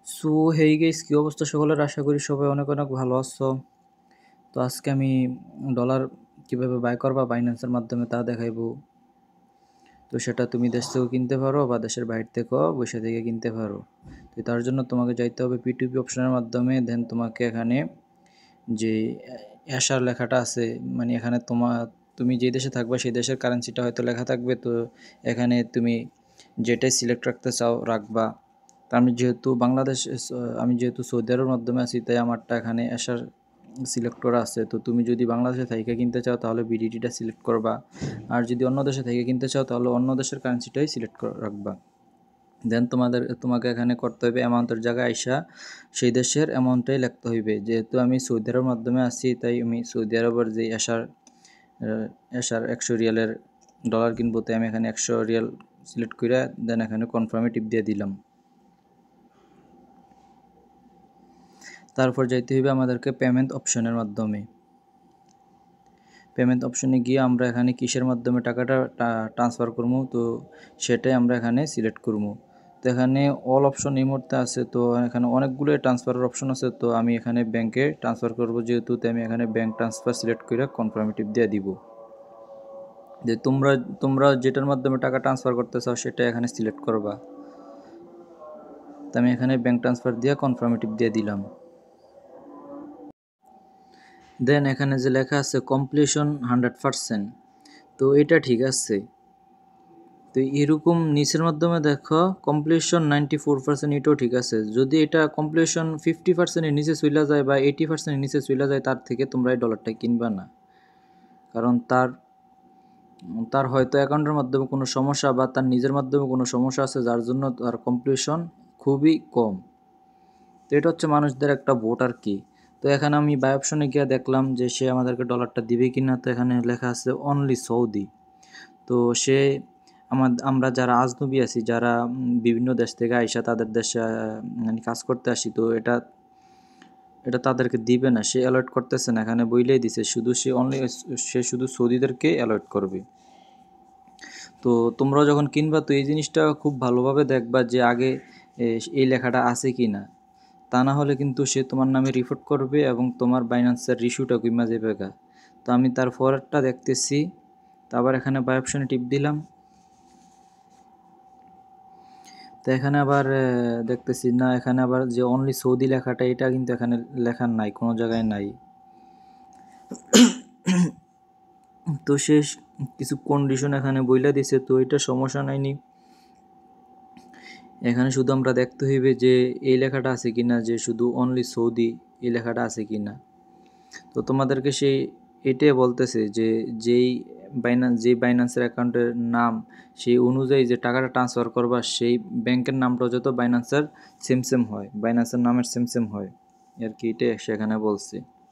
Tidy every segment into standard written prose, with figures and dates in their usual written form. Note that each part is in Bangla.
সো হেই গাইস, কি অবস্থা সকলের? আশা করি সবাই অনেক অনেক ভালো আছো। তো আজকে আমি ডলার কিভাবে বাই করবা বাইন্যান্সের মাধ্যমে তা দেখাইবো। তো সেটা তুমি দেশ থেকেও কিনতে পারো বা দেশের বাইরে থেকেও বসে থেকে কিনতে পারো। তো তার জন্য তোমাকে যাইতে হবে P2P অপশনের মাধ্যমে। দেন তোমাকে এখানে যে অ্যাশার লেখাটা আছে, মানে এখানে তুমি যে দেশে থাকবে সেই দেশের কারেন্সিটা হয়তো লেখা থাকবে। তো এখানে তুমি যেটাই সিলেক্ট রাখতে চাও রাখবা। তা আমি যেহেতু সৌদি আরবের মাধ্যমে আছি, তাই আমারটা এখানে অ্যাশার সিলেক্ট করা আছে। তো তুমি যদি বাংলাদেশে থেকে কিনতে চাও তাহলে বিডিটিটা সিলেক্ট করবা, আর যদি অন্য দেশে থেকে কিনতে চাও তাহলে অন্য দেশের কারেন্সিটাই সিলেক্ট করে রাখবা। দেন তোমাকে এখানে করতে হবে অ্যামাউন্টের জায়গায় আইসা সেই দেশের অ্যামাউন্টটাই লিখতে হইবে। যেহেতু আমি সৌদি আরবের মাধ্যমে আসছি, তাই আমি সৌদি আরবের যে অ্যাশার 100 রিয়ালের ডলার কিনবো, তাই আমি এখানে 100 রিয়াল সিলেক্ট করে দেন এখানে কনফার্মে টিপ দিয়ে দিলাম। তারপর যাইতে হইবে আমাদেরকে পেমেন্ট অপশনের মাধ্যমে। পেমেন্ট অপশনে গিয়ে আমরা এখানে কিসের মাধ্যমে টাকাটা ট্রান্সফার করবো, তো সেটাই আমরা এখানে সিলেক্ট করবো। তো এখানে অল অপশন এই মুহূর্তে আছে, তো এখানে অনেকগুলো ট্রান্সফারের অপশন আছে। তো আমি এখানে ব্যাংকে ট্রান্সফার করব যেহেতু, তাই আমি এখানে ব্যাংক ট্রান্সফার সিলেক্ট করে কনফার্মেটিভ দিয়ে দিব। যে তোমরা যেটার মাধ্যমে টাকা ট্রান্সফার করতে চাও সেটা এখানে সিলেক্ট করবা। তো আমি এখানে ব্যাংক ট্রান্সফার দিয়ে কনফার্মেটিভ দিয়ে দিলাম। দেন এখানে যে লেখা আছে কমপ্লিশন 100%, তো এটা ঠিক আছে। তো এরকম নিচের মাধ্যমে দেখো কমপ্লিশন 94%, এটাও ঠিক আছে। যদি এটা কমপ্লিশন 50%-এর নিচে চলে যায় বা 80%-এর নিচে চলে যায়, তার থেকে তোমরা এই ডলারটা কিনবা না। কারণ তার হয়তো অ্যাকাউন্টের মাধ্যমে কোনো সমস্যা বা তার নিজের মাধ্যমে কোনো সমস্যা আছে, যার জন্য তার কমপ্লিশন খুবই কম। তো এটা হচ্ছে মানুষদের একটা ভোট আর কি। তো এখানে আমি বাই অপশনে গিয়ে দেখলাম যে সে আমাদেরকে ডলারটা দিবে কিনা। তো এখানে লেখা আছে অনলি সৌদি। তো আমরা যারা আজনবী আছি, যারা বিভিন্ন দেশ থেকে আইসা তাদের দেশে মানে কাজ করতে আসি, তো এটা এটা তাদেরকে দিবে না, সে অ্যালট করতেছে না। এখানে বইলেই দিছে শুধু সে শুধু সৌদিদেরকে অ্যালট করবে। তো তোমরা যখন কিনবা, তো এই জিনিসটা খুব ভালোভাবে দেখবা যে আগে এই লেখাটা আছে কি না। তা না হলে কিন্তু সে তোমার নামে রিপোর্ট করবে এবং তোমার বাইন্যান্সের রিস্যুটা কমে যাবে গা। তো আমি তার ফরওয়ার্ডটা দেখতেছি। তো আবার এখানে বাই অপশনে টিপ দিলাম। তো এখানে আবার দেখতেছি না, এখানে আবার যে অনলি সৌদি লেখাটা, এটা কিন্তু এখানে লেখা নাই, কোনো জায়গায় নাই। তো সে কিছু কন্ডিশন এখানে বইলা দিছে, তো এটা সমস্যা নাইনি। এখানে শুধু আমরা দেখতে হইবে যে এই লেখাটা আছে কিনা, যে শুধু অনলি সৌদি এই লেখাটা আছে কিনা। তো তোমাদেরকে এটাই বলতেছে যে যে বাইন্যান্সের অ্যাকাউন্টের নাম, সেই অনুযায়ী যে টাকাটা ট্রান্সফার করবা, সেই ব্যাংকের নামটাও যত বাইন্যান্সের সেম হয়, বাইন্যান্সের নামের সেম হয় আর কি। এটাই সেখানে বলছে।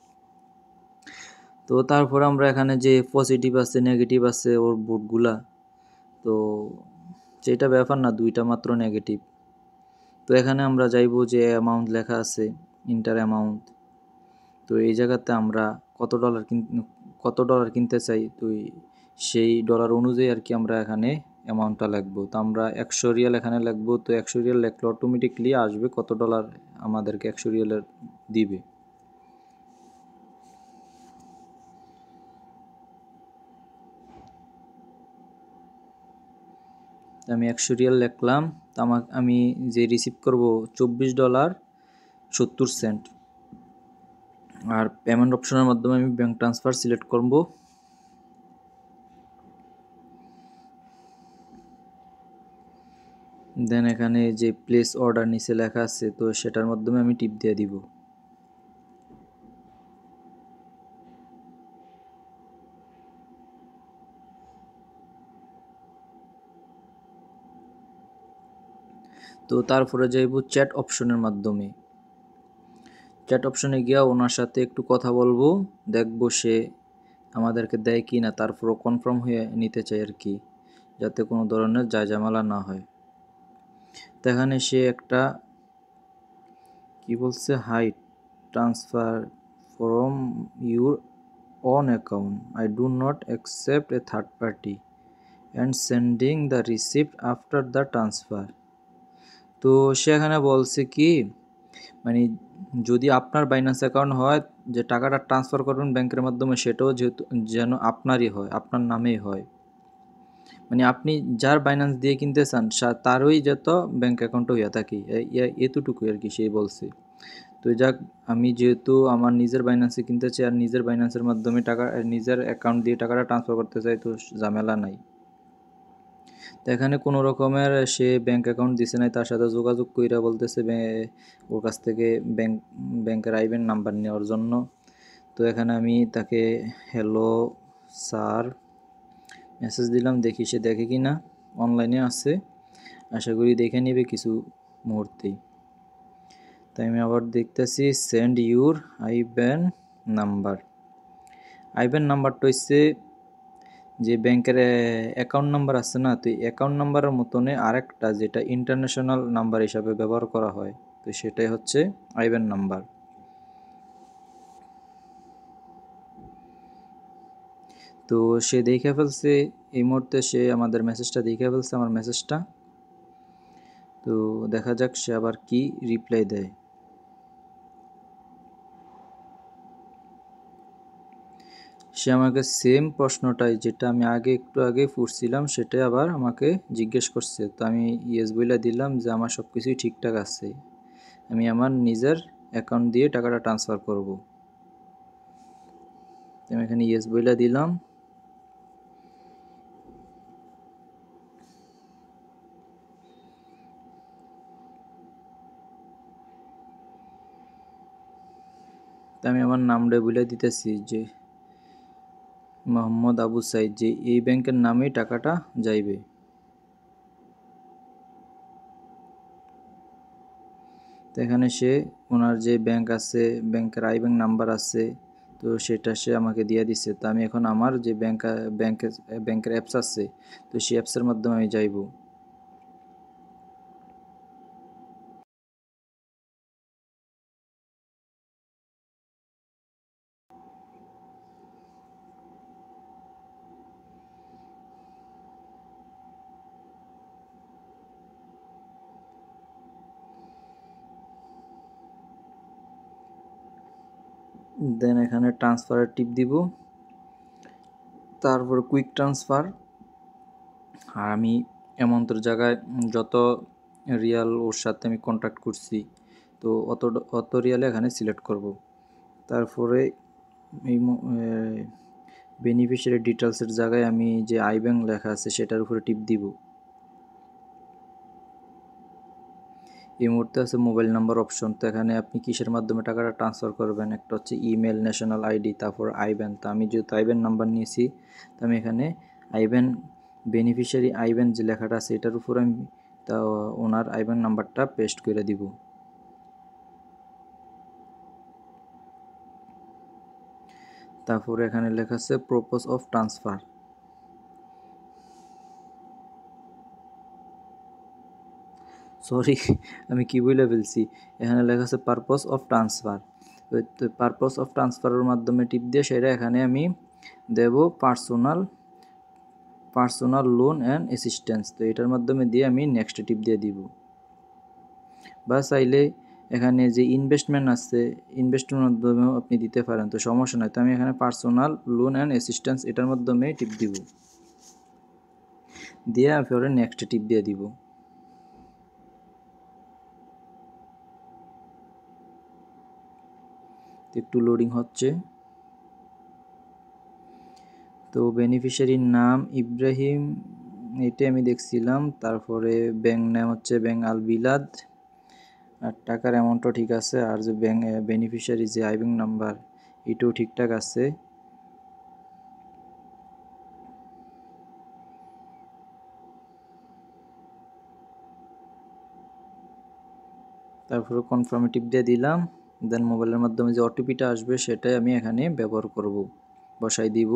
তো তারপর আমরা এখানে যে পজিটিভ আছে নেগেটিভ আছে ওর বোর্ডগুলা, তো সেটা ব্যাপার না, দুইটা মাত্র নেগেটিভ। তো এখানে আমরা যাইবো যে অ্যামাউন্ট লেখা আছে, ইন্টার অ্যামাউন্ট। তো এই জায়গাতে আমরা কত ডলার কিনতে চাই, তো সেই ডলার অনুযায়ী আর কি আমরা এখানে অ্যামাউন্টটা লিখবো। তো আমরা 100 রিয়াল এখানে লিখবো। তো 100 রিয়াল লিখলে অটোমেটিকলি আসবে কত ডলার আমাদেরকে 100 রিয়ালের দিবে। আমি 100 রিয়াল লিখলাম। তো আমি যে রিসিভ করব $24.70। আর পেমেন্ট অপশনের মাধ্যমে আমি ব্যাংক ট্রান্সফার সিলেক্ট করব। দেন এখানে যে প্লেস অর্ডার নিচে লেখা আছে, তো সেটার মাধ্যমে আমি টিপ দিয়ে দিব। তো তারপরে যাইব চ্যাট অপশনের মাধ্যমে। চ্যাট অপশনে গিয়া ওনার সাথে একটু কথা বলবো, দেখবো সে আমাদেরকে দেয় কি না, তারপরও কনফার্ম হয়ে নিতে চাই আর কি, যাতে কোনো ধরনের ঝামেলা না হয়। তো এখানে সে একটা কি বলছে, hi transfer from your own account, I do not accept a third party and sending the receipt after the transfer. তো সে এখানে বলছে কি মানে যদি আপনার বাইন্যান্স অ্যাকাউন্ট হয়, যে টাকাটা ট্রান্সফার করবেন ব্যাংকের মাধ্যমে, সেটাও যেহেতু যেন আপনারই হয়, আপনার নামেই হয়। মানে আপনি যার বাইন্যান্স দিয়ে কিনতে চান তারই যত ব্যাংক অ্যাকাউন্ট হইয়া থাকি, এতটুকুই আর কি সে বলছে। তো যাক, আমি যেহেতু আমার নিজের বাইন্যান্সে কিনতে চাই আর নিজের বাইন্যান্সের মাধ্যমে টাকা, নিজের অ্যাকাউন্ট দিয়ে টাকাটা ট্রান্সফার করতে চাই, তো ঝামেলা নাই। তো এখানে কোনো রকমের সে ব্যাংক অ্যাকাউন্ট দিছে নাই, তার সাথে যোগাযোগ কইরা বলতেছে ওর কাছ থেকে ব্যাংকের আইবেন নাম্বার নেওয়ার জন্য। তো এখানে আমি তাকে হ্যালো স্যার মেসেজ দিলাম, দেখি সে দেখে কি না। অনলাইনে আছে, আশা করি দেখে নেবে কিছু মুহূর্তেই। তাই আমি আবার দেখতেছি send your IBAN number. IBAN নাম্বারটা হচ্ছে যে ব্যাংকের অ্যাকাউন্ট নাম্বার আছে না, তো অ্যাকাউন্ট নাম্বারের মতনে আরেকটা যেটা ইন্টারন্যাশনাল নাম্বার হিসাবে ব্যবহার করা হয়, তো সেটাই হচ্ছে আইব্যান নাম্বার। তো সে দেখে ফেলছে, এই মুহূর্তে সে আমাদের মেসেজটা দেখে ফেলছে, আমার মেসেজটা। তো দেখা যাক সে আবার কি রিপ্লাই দেয়। সে আমাকে সেম প্রশ্নটাই, যেটা আমি একটু আগে পড়ছিলাম, সেটাই আবার আমাকে জিজ্ঞেস করছে। তো আমি ইয়েস বইলা দিলাম যে আমার সব কিছুই ঠিকঠাক আছে, আমি আমার নিজের অ্যাকাউন্ট দিয়ে টাকাটা ট্রান্সফার করব। আমি এখানে ইয়েস বইলা দিলাম। তো আমি আমার নামটা বলে দিতেছি যে মোহাম্মদ আবু সাইদ, যে এই ব্যাংকের নামেই টাকাটা যাইবে। তো এখানে সে ওনার যে ব্যাংক আছে, ব্যাংকের আইব্যান নাম্বার আছে, তো সেটা সে আমাকে দিয়ে দিছে। তো আমি এখন আমার যে ব্যাংকের অ্যাপস আছে, তো সেই অ্যাপসের মাধ্যমে আমি যাইব। দেন এখানে ট্রান্সফারের টিপ দিব, তারপর কুইক ট্রান্সফার। আর আমি অ্যামাউন্টের জায়গায় যত রিয়াল ওর সাথে আমি কন্ট্যাক্ট করছি, তো অত রিয়ালে এখানে সিলেক্ট করব। তারপরে এই বেনিফিশিয়ারি ডিটেলসের জায়গায় আমি যে আইব্যান লেখা আছে সেটার উপরে টিপ দিব। এই মুহূর্তে আছে মোবাইল নাম্বার অপশন। তো এখানে আপনি কিসের মাধ্যমে টাকাটা ট্রান্সফার করবেন, একটা হচ্ছে ইমেল, ন্যাশনাল আইডি, তারপর আইব্যান। তো আমি যেহেতু আইব্যান নাম্বার নিয়েছি, তো আমি এখানে আইব্যান বেনিফিশিয়ারি আইব্যান যে লেখাটা আছে এটার উপর আমি তা ওনার আইব্যান নাম্বারটা পেস্ট করে দিব। তারপরে এখানে লেখা আছে প্রপোজ অফ ট্রান্সফার। সরি, আমি কি বলে ফেলছি, এখানে লেখা আছে পারপোজ অফ ট্রান্সফার। তো পারপোজ অফ ট্রান্সফারের মাধ্যমে টিপ দিয়ে সেটা এখানে আমি দেব পার্সোনাল লোন অ্যান্ড অ্যাসিস্ট্যান্স। তো এটার মাধ্যমে দিয়ে আমি নেক্সট টিপ দিয়ে দিব। বা চাইলে এখানে যে ইনভেস্টমেন্ট আছে, ইনভেস্টমেন্টের মাধ্যমেও আপনি দিতে পারেন, তো সমস্যা নয়। তো আমি এখানে পার্সোনাল লোন অ্যান্ড অ্যাসিস্ট্যান্স এটার মাধ্যমে টিপ দিব, দিয়ে আমি নেক্সট টিপ দিয়ে দিব। একটু লোডিং হচ্ছে। তো বেনিফিশিয়ারির নাম ইব্রাহিম, এটাই আমি দেখছিলাম। তারপরে ব্যাংক নাম হচ্ছে ব্যাংক আল বিলাদ, আর টাকার অ্যামাউন্টও ঠিক আছে। আর যে বেনিফিশিয়ারি যে আইব্যান নাম্বার, এটাও ঠিকঠাক আছে। তারপরে কনফার্মে টিপ দিয়ে দিলাম। দেন মোবাইলের মাধ্যমে যে ওটিপিটা আসবে সেটাই আমি এখানে ব্যবহার করব, বসাই দিব।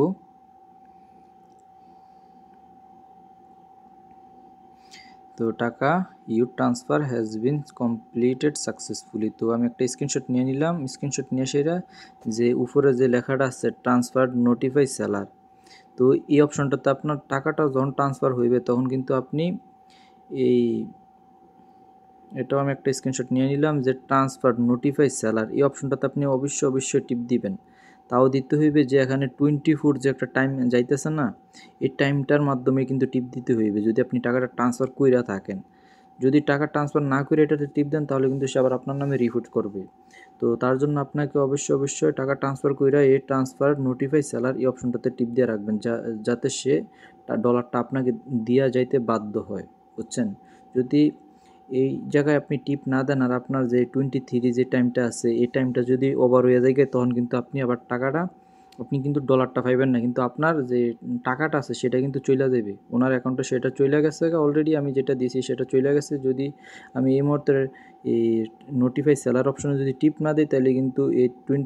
তো টাকা you transfer has been completed successfully. তো আমি একটা স্ক্রিনশট নিয়ে নিলাম। স্ক্রিনশট নিয়ে সেটা যে উপরে যে লেখাটা আছে ট্রান্সফার নোটিফাই সেলার, তো এই অপশনটাতে আপনার টাকাটা যখন ট্রান্সফার হইবে তখন কিন্তু আপনি এই এটাও আমি একটা স্ক্রিনশট নিয়ে নিলাম যে ট্রান্সফার নোটিফাই সেলার এই অপশনটাতে আপনি অবশ্যই টিপ দিবেন। তাও দিতে হইবে যে এখানে 24 যে একটা টাইম যাইতেছে না, এই টাইমটার মাধ্যমে কিন্তু টিপ দিতে হইবে যদি আপনি টাকাটা ট্রান্সফার কইরা থাকেন। যদি টাকা ট্রান্সফার না করে এটাতে টিপ দেন তাহলে কিন্তু সে আবার আপনার নামে রিফুট করবে। তো তার জন্য আপনাকে অবশ্যই টাকা ট্রান্সফার কইরা এই ট্রান্সফার নোটিফাই সেলার এই অপশনটাতে টিপ দিয়ে রাখবেন যাতে সে ডলারটা আপনাকে দিয়া যাইতে বাধ্য হয়, বুঝছেন? যদি এই জায়গায় আপনি টিপ না দেন আর আপনার যে 23 যে টাইমটা আছে এই টাইমটা যদি ওভার হয়ে যায় তখন কিন্তু আপনি আবার টাকাটা আপনি কিন্তু ডলারটা পাইবেন না, কিন্তু আপনার যে টাকাটা আছে সেটা কিন্তু চইলা যাবে ওনার অ্যাকাউন্টে, সেটা চইলা গেছে অলরেডি। আমি যেটা দিয়েছি সেটা চইলা গেছে। যদি আমি এই মুহূর্তে এই নোটিফাই সেলার অপশনে যদি টিপ না দিই তাহলে কিন্তু এই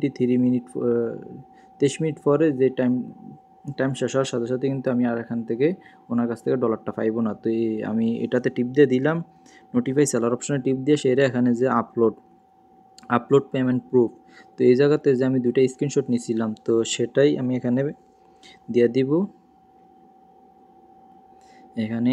23 মিনিট পরে যে টাইম শেষ হওয়ার সাথে সাথে কিন্তু আমি আর এখান থেকে ওনার কাছ থেকে ডলারটা পাইবো না। তো আমি এটাতে টিপ দিয়ে দিলাম, নোটিফাই সেলার অপশনে টিপ দিয়ে সেটা এখানে যে আপলোড পেমেন্ট প্রুফ, তো এই জায়গাতে যে আমি দুইটা স্ক্রিনশট নিয়েছিলাম তো সেটাই আমি এখানে দিয়ে দিব। এখানে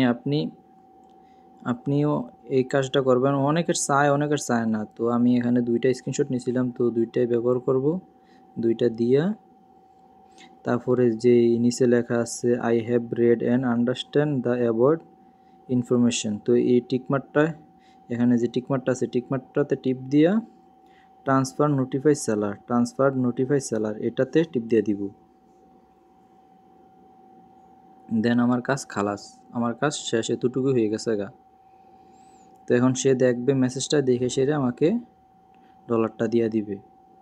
আপনিও এই কাজটা করবেন। অনেকের চায় না, তো আমি এখানে দুইটা স্ক্রিনশট নিয়েছিলাম তো দুইটাই ব্যবহার করব। দুইটা দিয়া তারপরে যে নিচে লেখা আছে I have read and understand the about information, তো এই টিকমার্কটা এখানে যে টিকমার্কটা আছে টিকমার্কটাতে টিপ দিয়া ট্রান্সফার নোটিফাই সেলার এটাতে টিপ দিয়ে দিব। দেন আমার কাজ খালাস, আমার কাজ শেষ, এতটুকু হয়ে গেছে গা। তো এখন সে দেখবে মেসেজটা, দেখে সেরে আমাকে ডলারটা দিয়ে দিবে।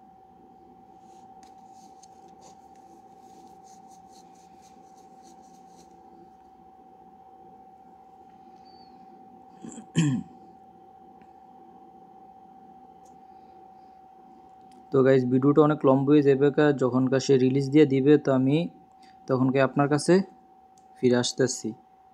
তো গাইজ ভিডিওটা অনেক লম্বা হয়ে যাবে যখনকার সে রিলিজ দিয়ে দিবে, তো আমি তখনকে আপনার কাছে ফিরে আসতেছি।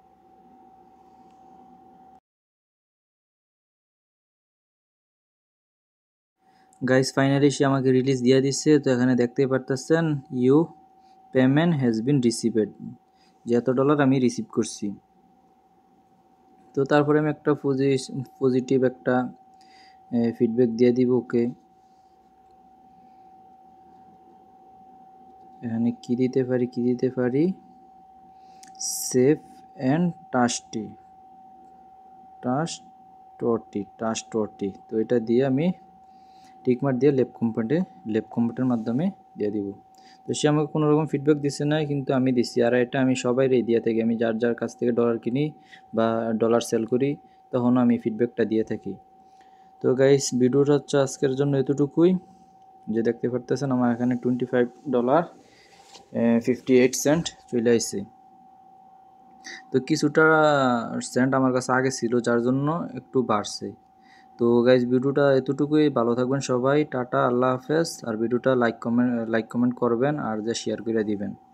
গাইজ ফাইনালি সে আমাকে রিলিজ দিয়ে দিচ্ছে। তো এখানে দেখতেই পারতেছেন you payment has been received, যে এত ডলার আমি রিসিভ করছি। তো তারপরে আমি একটা পজিটিভ একটা ফিডব্যাক দিয়ে দিব ওকে। এখানে কি দিতে পারি সেফ অ্যান্ড ট্রাস্টওয়ার্দি, তো এটা দিয়ে আমি টিকমার্ক দিয়ে লেফট কমেন্টের মাধ্যমে দিয়ে দিব। তো সে আমাকে কোনো রকম ফিডব্যাক দিচ্ছে না, কিন্তু আমি দিচ্ছি। আর এটা আমি সবাই দিয়ে থাকি, আমি যার কাছ থেকে ডলার কিনি বা ডলার সেল করি তখনও আমি ফিডব্যাকটা দিয়ে থাকি। তো গাইস ভিডিওটা হচ্ছে আজকের জন্য এতটুকুই। যে দেখতে পারতেছেন আমার এখানে $25.58 চলে আসছে। তো কিছুটা সেন্ট আমার কাছে আগে ছিল যার জন্য একটু বাড়ছে। তো গাইজ ভিডিওটা এতটুকুই, ভালো থাকবেন সবাই, টাটা, আল্লাহ হাফেজ। আর ভিডিওটা লাইক কমেন্ট করবেন আর যে শেয়ার করে দিবেন।